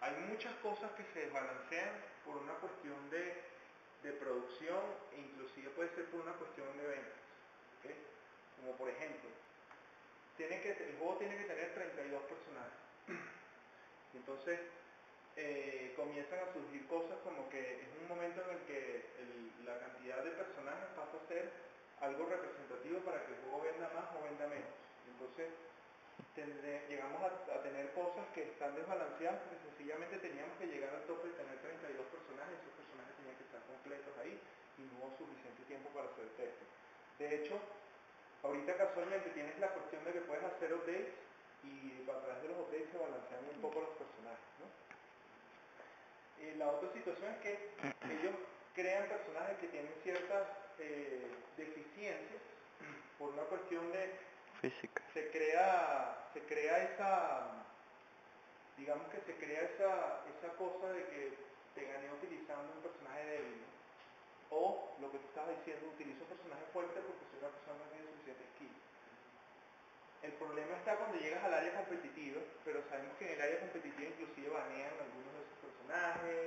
hay muchas cosas que se desbalancean por una cuestión de producción e inclusive puede ser por una cuestión de ventas. ¿Okay? Como por ejemplo, el juego tiene que tener 32 personajes. Entonces comienzan a surgir cosas como que es un momento en el que la cantidad de personajes pasa a ser algo representativo para que el juego venda más o venda menos. Entonces llegamos a tener cosas que están desbalanceadas porque sencillamente teníamos que llegar al tope de tener 32 personajes, esos personajes tenían que estar completos ahí y no hubo suficiente tiempo para hacer testing. De hecho, ahorita casualmente tienes la cuestión de que puedes hacer updates y a través de los updates se balancean un poco los personajes, ¿no? La otra situación es que ellos crean personajes que tienen ciertas deficiencias por una cuestión de física. Se crea esa, digamos que se crea esa cosa de que te gané utilizando un personaje débil, ¿no? O lo que tú estabas diciendo, utilizo un personaje fuerte porque soy una persona que no tiene suficiente skill. El problema está cuando llegas al área competitiva, pero sabemos que en el área competitiva inclusive banean algunos de esos personajes,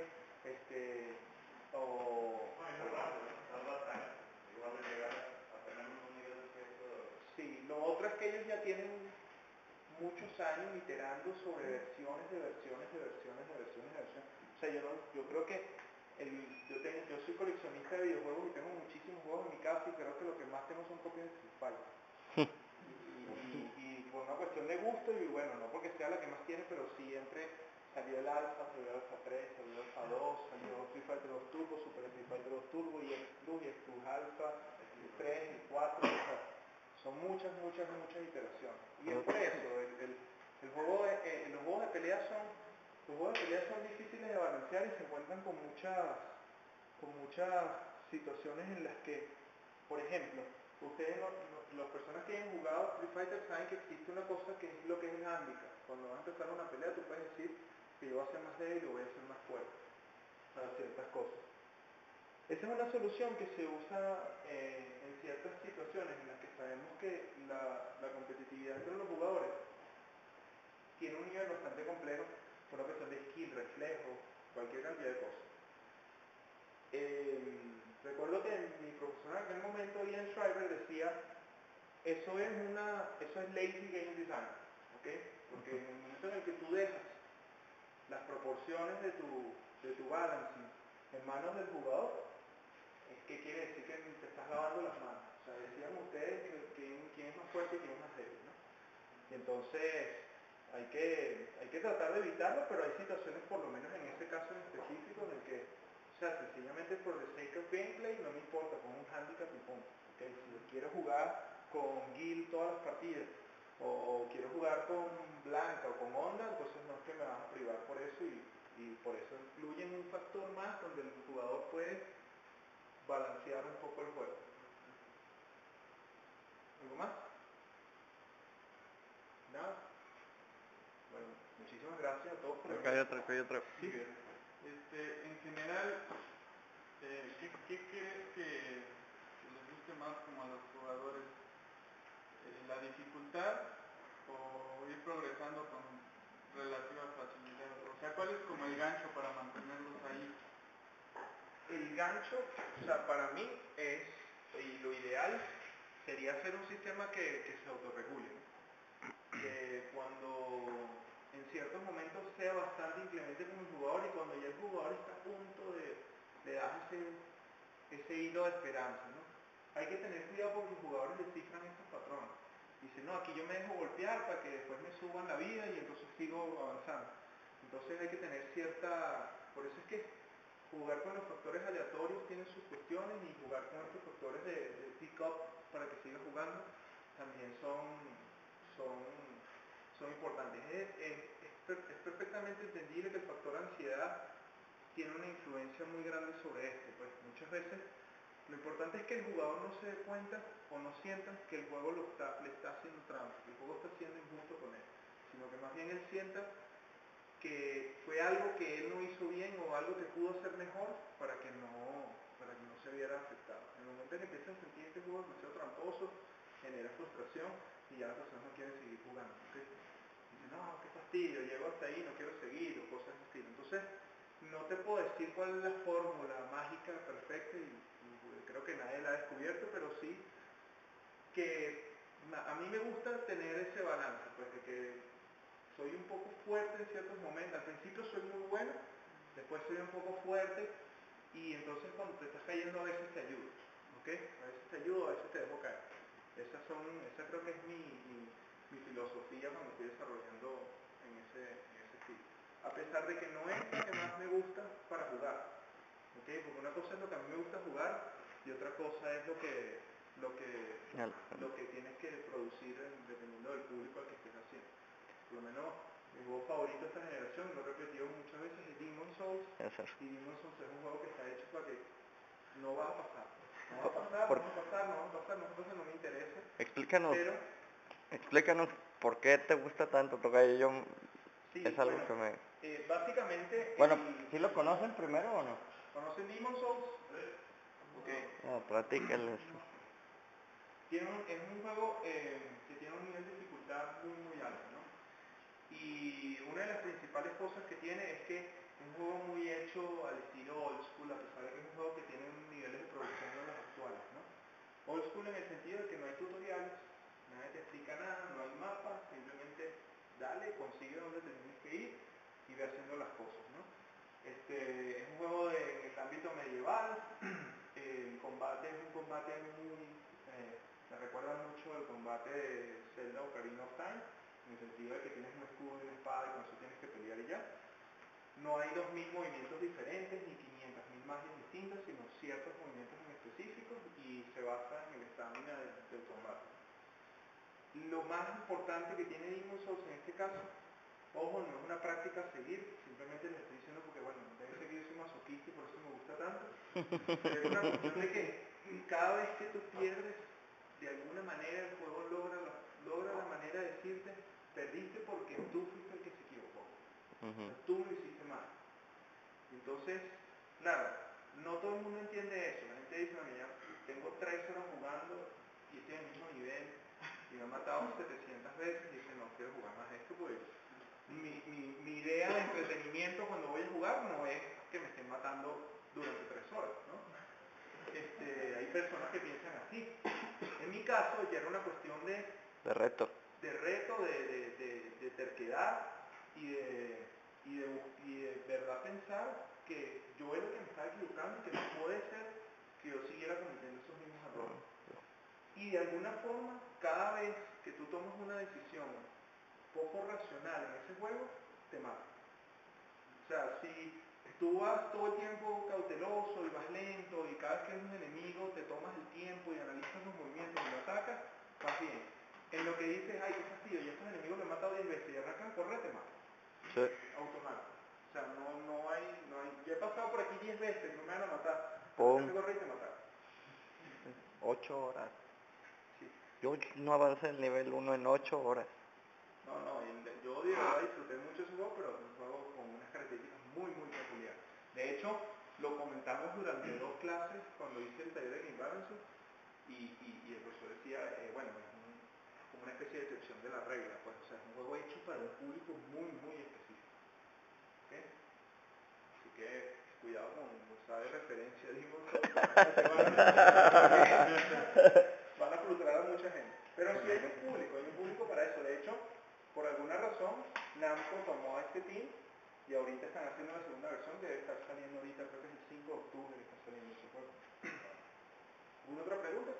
Sí, lo otro es que ellos ya tienen muchos años iterando sobre versiones de versiones de versiones de versiones de versiones. O sea, yo creo que yo soy coleccionista de videojuegos y tengo muchísimos juegos en mi casa y creo que lo que más tengo son copias de Street Fighter. Y por una cuestión de gusto y bueno, no porque sea la que más tiene, pero siempre salió el Alpha, salió el Alpha 3, salió el Alpha 2, salió Street Fighter 2 Turbo, Super Street Fighter 2 Turbo y X Plus y X Plus Alpha, el 3, el 4, o sea, son muchas iteraciones. Y es por eso, los juegos de pelea son difíciles de balancear y se encuentran con muchas situaciones en las que, por ejemplo, las personas que hayan jugado Street Fighter saben que existe una cosa que es lo que es el handicap. Cuando vas a empezar una pelea tú puedes decir que yo voy a ser más débil o voy a ser más fuerte para ciertas cosas. Esa es una solución que se usa en ciertas situaciones en las que sabemos que la competitividad entre los jugadores tiene un nivel bastante complejo por una cuestión de skill, reflejo, cualquier cantidad de cosas. Recuerdo que mi profesor en aquel momento, Ian Schreiber, decía eso es lazy game design, ¿okay? Porque en el momento en el que tú dejas las proporciones de tu balancing en manos del jugador, ¿qué quiere decir? Que te estás lavando las manos. O sea, decían ustedes quién es más fuerte y quién es más débil, ¿no? Y entonces hay que tratar de evitarlo, pero hay situaciones, por lo menos en este caso en específico, en el que, o sea, sencillamente por the sake of gameplay, no me importa, con un handicap y punto. ¿Okay? Si quiero jugar con Gil todas las partidas, o quiero jugar con Blanca o con Onda, entonces no es que me vas a privar por eso y por eso incluyen un factor más donde el jugador puede balancear un poco el juego. ¿Algo más? ¿Nada? Bueno, muchísimas gracias a todos por Acá hay otra. Sí. En general, ¿qué crees que les guste más como a los jugadores? ¿La dificultad o ir progresando con relativa facilidad? O sea, ¿cuál es como el gancho para mantenerlos ahí? El gancho, o sea, para mí y lo ideal sería hacer un sistema que se autorregule, ¿no? Que cuando en ciertos momentos sea bastante inclemente con el jugador y cuando ya el jugador está a punto de dar ese hilo de esperanza, ¿no? Hay que tener cuidado porque los jugadores descifran estos patrones. Dicen, no, aquí yo me dejo golpear para que después me suban la vida y entonces sigo avanzando. Entonces hay que tener por eso es que jugar con los factores aleatorios tiene sus cuestiones y jugar con estos factores de pick-up para que sigas jugando también son importantes. Es perfectamente entendible que el factor ansiedad tiene una influencia muy grande sobre esto. Pues muchas veces lo importante es que el jugador no se dé cuenta o no sienta que el juego le está haciendo trampa, que el juego está siendo injusto con él, sino que más bien él sienta que fue algo que él no hizo bien o algo que pudo hacer mejor para que no se viera afectado. En el momento en que empiezas a sentir este juego demasiado tramposo, genera frustración y ya las personas no quieren seguir jugando. ¿Okay? Dicen, no, qué fastidio, llego hasta ahí, no quiero seguir, o cosas de ese estilo. puedo decir cuál es la fórmula mágica perfecta y creo que nadie la ha descubierto, pero sí que a mí me gusta tener ese balance, pues de que soy un poco fuerte en ciertos momentos. Al principio soy muy bueno, después soy un poco fuerte y entonces cuando te estás cayendo a veces te ayudo, ¿ok? A veces te ayudo, a veces te dejo caer. Esa creo que es mi filosofía cuando estoy desarrollando en ese estilo. A pesar de que no es lo que más me gusta para jugar, ¿ok? Porque una cosa es lo que a mí me gusta jugar y otra cosa es lo que tienes que producir dependiendo del público al que estés haciendo. Por lo menos mi juego favorito de esta generación, lo he repetido muchas veces, es Demon's Souls. Y Demon's Souls es un juego que está hecho para que no va a pasar. No va a pasar, no me interesa. Explícanos por qué te gusta tanto, porque yo sí, es algo que me... básicamente... Bueno, ¿sí lo conocen primero o no? ¿Conocen Demon's Souls? Ok. No, platícales. Es un juego que tiene un nivel de dificultad muy muy alto, ¿no? Y una de las principales cosas que tiene es que es un juego muy hecho al estilo old school, a pesar de que es un juego que tiene niveles de producción de los actuales, ¿no? Old school en el sentido de que no hay tutoriales, nadie te explica nada, no hay mapas, simplemente dale, consigue donde te tienes que ir y ve haciendo las cosas, ¿no? Es un juego en el ámbito medieval, el combate es un combate muy... me recuerda mucho al combate de Zelda Ocarina of Time, en el sentido de que tienes un escudo y una espada y con eso tienes que pelear y ya. No hay 2000 movimientos diferentes ni 500.000 magias distintas, sino ciertos movimientos en específicos y se basa en el estamina del combate. Lo más importante que tiene Demon's Souls en este caso, ojo, no es una práctica a seguir, simplemente les estoy diciendo porque, bueno, debe ser que yo soy masoquista y por eso me gusta tanto, pero es una cuestión de que cada vez que tú pierdes, de alguna manera el juego logra la manera de decirte, perdiste porque tú fuiste el que se equivocó. O sea, tú lo hiciste mal. Entonces, claro, no todo el mundo entiende eso. La gente dice, bueno, ya tengo 3 horas jugando y estoy en el mismo nivel y me he matado 700 veces y dice, no quiero jugar más esto porque mi idea de entretenimiento cuando voy a jugar no es que me estén matando durante 3 horas, ¿no? Hay personas que piensan así. En mi caso ya era una cuestión de reto, de terquedad y de verdad pensar que yo era el que me estaba equivocando y que no puede ser que yo siguiera cometiendo esos mismos errores. Y de alguna forma, cada vez que tú tomas una decisión poco racional en ese juego, te mata. O sea, si tú vas todo el tiempo cauteloso y vas lento y cada vez que eres un enemigo te tomas el tiempo y analizas los movimientos y lo atacas, vas bien. En lo que dices, ay, qué fastidio, y estos enemigos lo he matado 10 veces y arrancan a correr, te matan. sí. Automático. O sea, no hay, yo he pasado por aquí 10 veces, no me van a matar. Pum. Te correr y te matan. 8 horas. Sí. Yo no avancé el nivel 1 en 8 horas. No, yo de verdad disfruté mucho ese juego, pero es un juego con unas características muy, muy peculiares. De hecho, lo comentamos durante 2 clases cuando hice el taller de Game Balance y el profesor decía, bueno, es como una especie de excepción de la regla, pues, o sea, es un juego hecho para un público muy, muy específico. ¿Okay? Así que cuidado con usar de referencia, digo, van a frustrar a mucha gente. Pero sí hay un público para eso. De hecho, por alguna razón, Namco tomó a este team y ahorita están haciendo la segunda versión que debe estar saliendo ahorita, creo que es el 5 de octubre que está saliendo ese juego. ¿Alguna otra pregunta?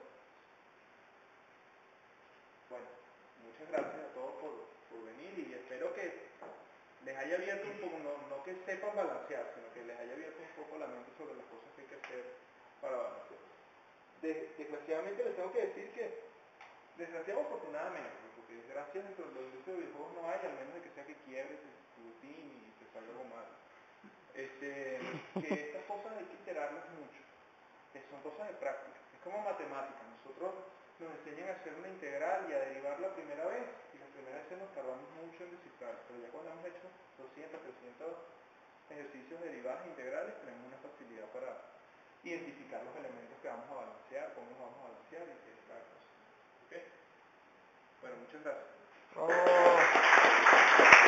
Bueno, muchas gracias a todos por venir y espero que les haya abierto un poco, no que sepan balancear, sino que les haya abierto un poco la mente sobre las cosas que hay que hacer para balancear. Desgraciadamente les tengo que decir que, desgraciadamente afortunadamente, porque desgracias dentro de la industria de videojuegos no hay, al menos de que sea que quiebres tu team y te salga algo mal. Que estas cosas hay que iterarlas mucho, que son cosas de práctica, es como matemática. Nosotros nos enseñan a hacer una integral y a derivar la primera vez, y las primeras veces nos tardamos mucho en descifrar, pero ya cuando hemos hecho 200, 300 ejercicios de derivadas e integrales, tenemos una facilidad para identificar los elementos que vamos a balancear, cómo los vamos a balancear y qué es cada cosa. ¿Ok? Bueno, muchas gracias. Oh.